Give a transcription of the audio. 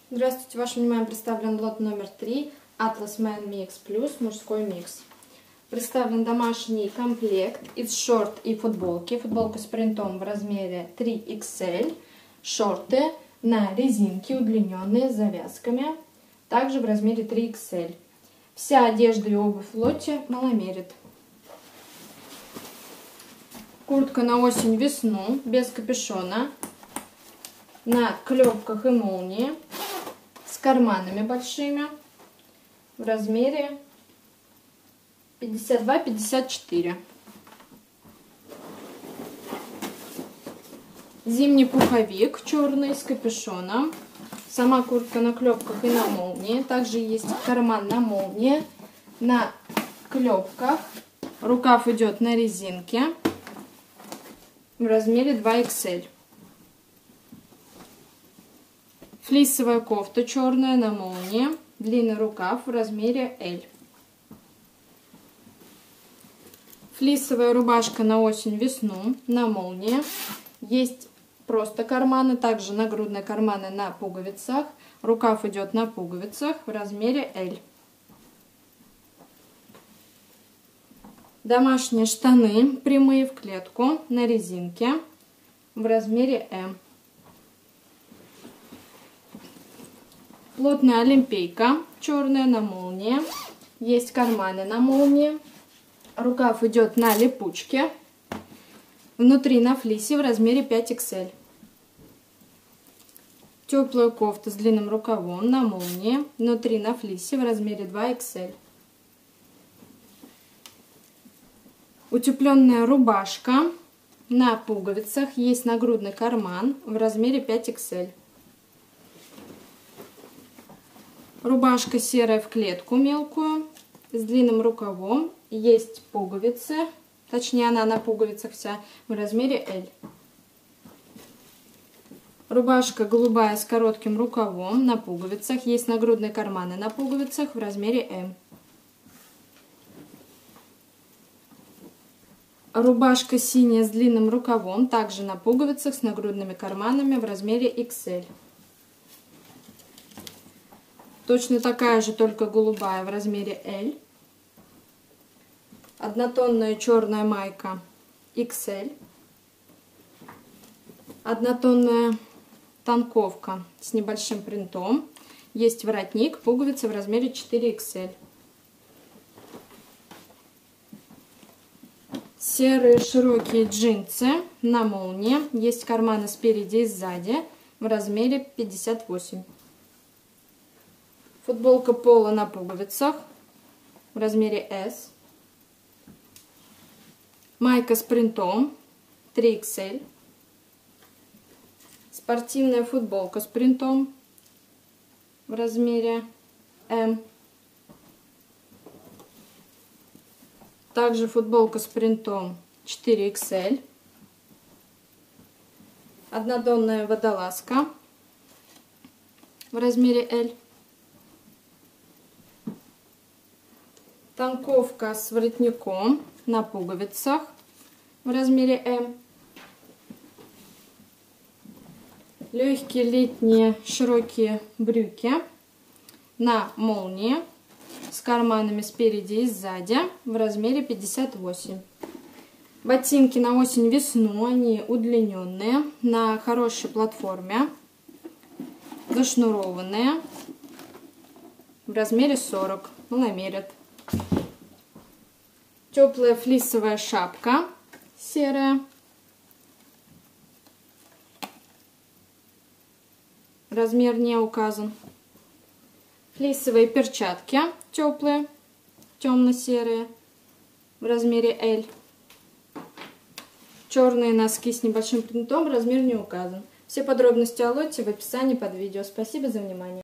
Здравствуйте, вашему вниманию представлен лот номер 3 Atlas Man Mix Plus мужской микс. Представлен домашний комплект из шорт и футболки. Футболка с принтом в размере 3XL, шорты на резинке удлиненные с завязками, также в размере 3XL. Вся одежда и обувь в лоте маломерит. Куртка на осень-весну, без капюшона, на клепках и молнии, с карманами большими, в размере 52-54. Зимний пуховик черный с капюшоном. Сама куртка на клепках и на молнии. Также есть карман на молнии, на клепках. Рукав идет на резинке в размере 2XL. Флисовая кофта черная на молнии, длинный рукав в размере L. Флисовая рубашка на осень-весну на молнии. Есть просто карманы, также нагрудные карманы на пуговицах. Рукав идет на пуговицах в размере L. Домашние штаны прямые в клетку на резинке в размере M. Плотная олимпийка черная на молнии. Есть карманы на молнии. Рукав идет на липучке. Внутри на флисе в размере 5XL. Теплая кофта с длинным рукавом на молнии. Внутри на флисе в размере 2XL. Утепленная рубашка на пуговицах. Есть нагрудный карман в размере 5XL. Рубашка серая в клетку мелкую, с длинным рукавом. Есть пуговицы, точнее она на пуговицах вся, в размере L. Рубашка голубая с коротким рукавом на пуговицах. Есть нагрудные карманы на пуговицах в размере M. Рубашка синяя с длинным рукавом, также на пуговицах с нагрудными карманами в размере XL. Точно такая же, только голубая в размере L. Однотонная черная майка XL. Однотонная танковка с небольшим принтом. Есть воротник, пуговицы в размере 4XL. Серые широкие джинсы на молнии. Есть карманы спереди и сзади в размере 58. Футболка поло на пуговицах в размере S. Майка с принтом 3XL. Спортивная футболка с принтом в размере M. Также футболка с принтом 4XL. Однотонная водолазка в размере L. Танковка с воротником на пуговицах в размере M. Легкие летние широкие брюки на молнии с карманами спереди и сзади в размере 58. Ботинки на осень-весну, они удлиненные, на хорошей платформе, зашнурованные в размере 40, маломерят. Теплая флисовая шапка серая. Размер не указан. Флисовые перчатки теплые, темно-серые, в размере L. Черные носки с небольшим принтом, размер не указан. Все подробности о лоте в описании под видео. Спасибо за внимание.